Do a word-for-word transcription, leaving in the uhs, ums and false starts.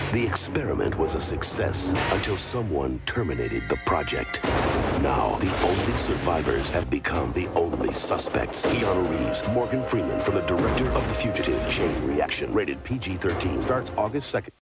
The experiment was a success until someone terminated the project. Now, the only survivors have become the only suspects. Keanu Reeves, Morgan Freeman, from the director of The Fugitive. Chain Reaction, rated P G thirteen, starts August second.